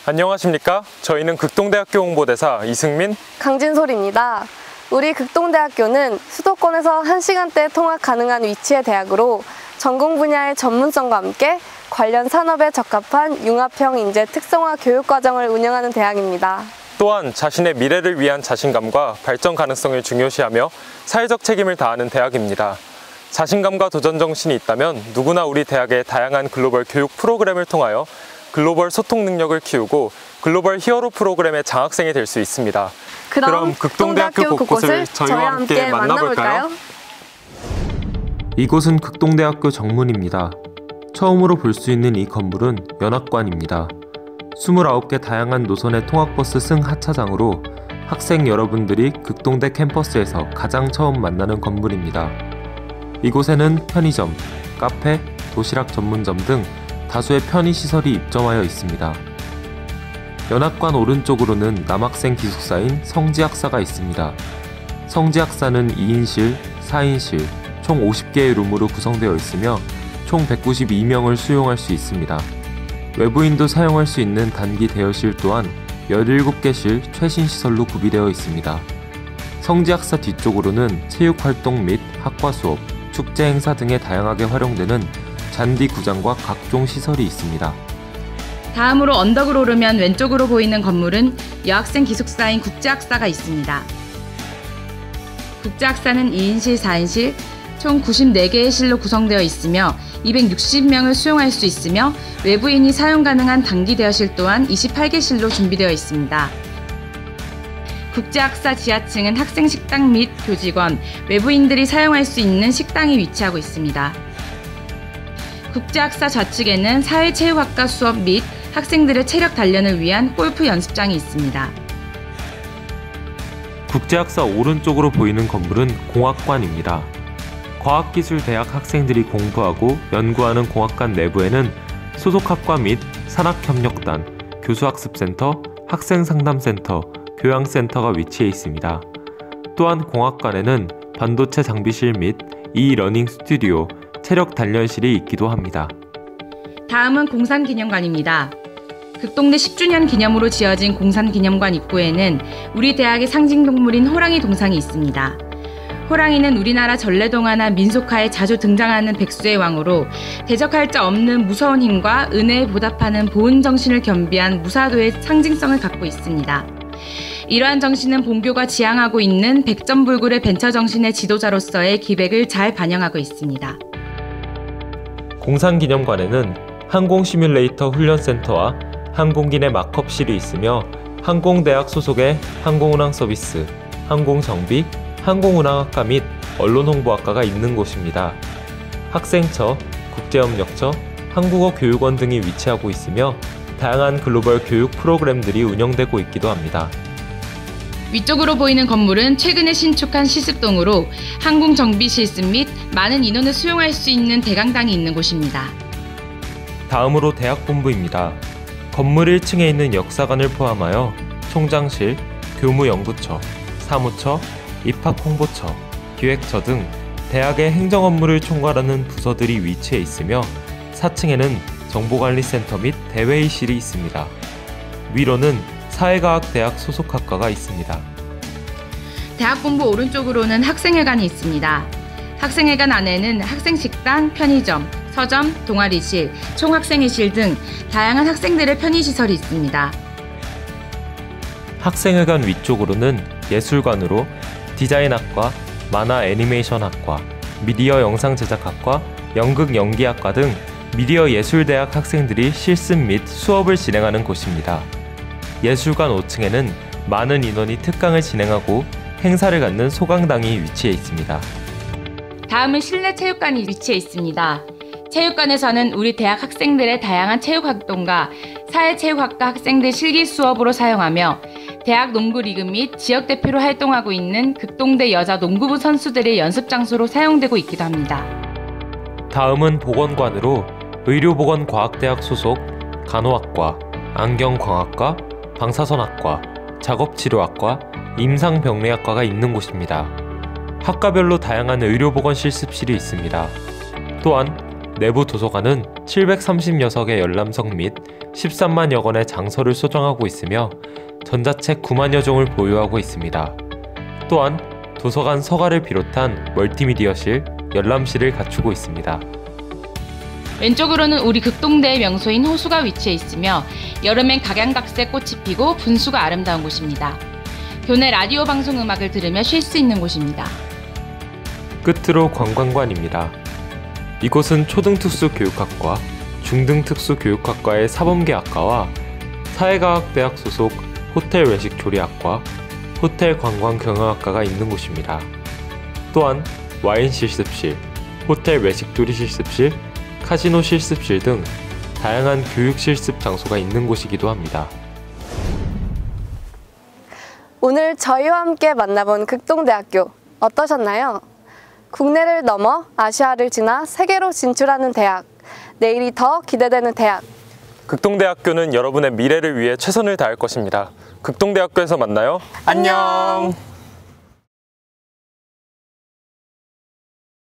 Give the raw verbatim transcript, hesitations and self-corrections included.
안녕하십니까? 저희는 극동대학교 홍보대사 이승민, 강진솔입니다. 우리 극동대학교는 수도권에서 한 시간대 통학 가능한 위치의 대학으로 전공 분야의 전문성과 함께 관련 산업에 적합한 융합형 인재 특성화 교육과정을 운영하는 대학입니다. 또한 자신의 미래를 위한 자신감과 발전 가능성을 중요시하며 사회적 책임을 다하는 대학입니다. 자신감과 도전 정신이 있다면 누구나 우리 대학의 다양한 글로벌 교육 프로그램을 통하여 글로벌 소통 능력을 키우고 글로벌 히어로 프로그램의 장학생이 될 수 있습니다. 그럼, 그럼 극동대학교 곳곳을 저희와 함께 만나볼까요? 이곳은 극동대학교 정문입니다. 처음으로 볼 수 있는 이 건물은 연합관입니다. 스물아홉 개 다양한 노선의 통학버스 승 하차장으로 학생 여러분들이 극동대 캠퍼스에서 가장 처음 만나는 건물입니다. 이곳에는 편의점, 카페, 도시락 전문점 등 다수의 편의시설이 입점하여 있습니다. 연합관 오른쪽으로는 남학생 기숙사인 성지학사가 있습니다. 성지학사는 이 인실, 사 인실, 총 오십 개의 룸으로 구성되어 있으며 총 백구십이 명을 수용할 수 있습니다. 외부인도 사용할 수 있는 단기 대여실 또한 열일곱 개실 최신 시설로 구비되어 있습니다. 성지학사 뒤쪽으로는 체육활동 및 학과 수업, 축제 행사 등에 다양하게 활용되는 잔디 구장과 각종 시설이 있습니다. 다음으로 언덕을 오르면 왼쪽으로 보이는 건물은 여학생 기숙사인 국제학사가 있습니다. 국제학사는 이 인실, 사 인실, 총 구십네 개의 실로 구성되어 있으며 이백육십 명을 수용할 수 있으며 외부인이 사용 가능한 단기 대여실 또한 이십팔 개 실로 준비되어 있습니다. 국제학사 지하층은 학생 식당 및 교직원, 외부인들이 사용할 수 있는 식당이 위치하고 있습니다. 국제학사 좌측에는 사회체육학과 수업 및 학생들의 체력 단련을 위한 골프 연습장이 있습니다. 국제학사 오른쪽으로 보이는 건물은 공학관입니다. 과학기술대학 학생들이 공부하고 연구하는 공학관 내부에는 소속학과 및 산학협력단, 교수학습센터, 학생상담센터, 교양센터가 위치해 있습니다. 또한 공학관에는 반도체 장비실 및 이러닝 스튜디오, 체력 단련실이 있기도 합니다. 다음은 공산기념관입니다. 극동대 십 주년 기념으로 지어진 공산기념관 입구에는 우리 대학의 상징동물인 호랑이 동상이 있습니다. 호랑이는 우리나라 전래동화나 민속화에 자주 등장하는 백수의 왕으로 대적할 자 없는 무서운 힘과 은혜에 보답하는 보은 정신을 겸비한 무사도의 상징성을 갖고 있습니다. 이러한 정신은 본교가 지향하고 있는 백전불굴의 벤처 정신의 지도자로서의 기백을 잘 반영하고 있습니다. 공산기념관에는 항공 시뮬레이터 훈련센터와 항공기내 마크업실이 있으며 항공대학 소속의 항공운항 서비스, 항공정비, 항공운항학과 및 언론홍보학과가 있는 곳입니다. 학생처, 국제협력처, 한국어교육원 등이 위치하고 있으며 다양한 글로벌 교육 프로그램들이 운영되고 있기도 합니다. 위쪽으로 보이는 건물은 최근에 신축한 시습동으로 항공정비 실습 및 많은 인원을 수용할 수 있는 대강당이 있는 곳입니다. 다음으로 대학본부입니다. 건물 일 층에 있는 역사관을 포함하여 총장실, 교무연구처, 사무처, 입학홍보처, 기획처 등 대학의 행정 업무를 총괄하는 부서들이 위치해 있으며 사 층에는 정보관리센터 및 대회의실이 있습니다. 위로는 사회과학대학 소속학과가 있습니다. 대학본부 오른쪽으로는 학생회관이 있습니다. 학생회관 안에는 학생식당, 편의점, 서점, 동아리실, 총학생회실 등 다양한 학생들의 편의시설이 있습니다. 학생회관 위쪽으로는 예술관으로 디자인학과, 만화 애니메이션학과, 미디어 영상제작학과, 연극연기학과 등 미디어 예술대학 학생들이 실습 및 수업을 진행하는 곳입니다. 예술관 오 층에는 많은 인원이 특강을 진행하고 행사를 갖는 소강당이 위치해 있습니다. 다음은 실내 체육관이 위치해 있습니다. 체육관에서는 우리 대학 학생들의 다양한 체육활동과 사회체육학과 학생들 실기 수업으로 사용하며 대학 농구리그 및 지역대표로 활동하고 있는 극동대 여자 농구부 선수들의 연습 장소로 사용되고 있기도 합니다. 다음은 보건관으로 의료보건과학대학 소속 간호학과, 안경광학과, 방사선학과, 작업치료학과, 임상병리학과가 있는 곳입니다. 학과별로 다양한 의료보건 실습실이 있습니다. 또한 내부 도서관은 칠백삼십여 석의 열람석 및 십삼만여 권의 장서를 소장하고 있으며 전자책 구만여 종을 보유하고 있습니다. 또한 도서관 서가를 비롯한 멀티미디어실, 열람실을 갖추고 있습니다. 왼쪽으로는 우리 극동대의 명소인 호수가 위치해 있으며 여름엔 각양각색 꽃이 피고 분수가 아름다운 곳입니다. 교내 라디오 방송 음악을 들으며 쉴 수 있는 곳입니다. 끝으로 관광관입니다. 이곳은 초등특수교육학과, 중등특수교육학과의 사범계학과와 사회과학대학 소속 호텔 외식조리학과, 호텔 관광경영학과가 있는 곳입니다. 또한 와인 실습실, 호텔 외식조리 실습실, 카지노 실습실 등 다양한 교육 실습 장소가 있는 곳이기도 합니다. 오늘 저희와 함께 만나본 극동대학교 어떠셨나요? 국내를 넘어 아시아를 지나 세계로 진출하는 대학, 내일이 더 기대되는 대학. 극동대학교는 여러분의 미래를 위해 최선을 다할 것입니다. 극동대학교에서 만나요. 안녕!